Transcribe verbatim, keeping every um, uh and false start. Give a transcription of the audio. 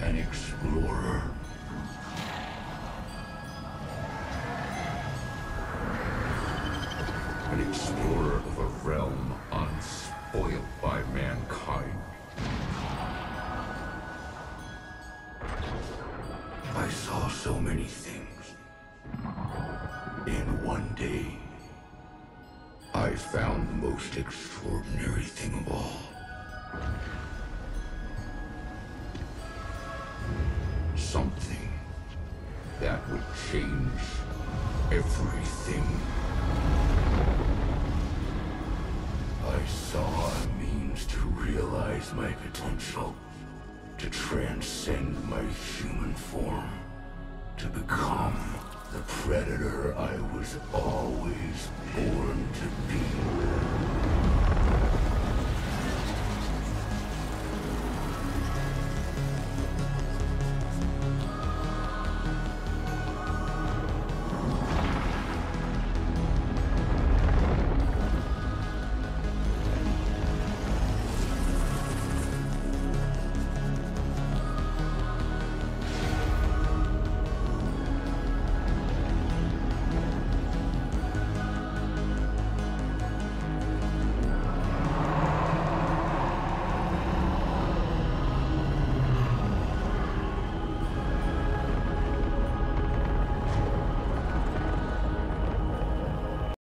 An explorer. An explorer of a realm unspoiled by mankind. I saw so many things. In one day, I found the most extraordinary thing of all. Something that would change everything. I saw a means to realize my potential, to transcend my human form, to become the predator I was always born to be.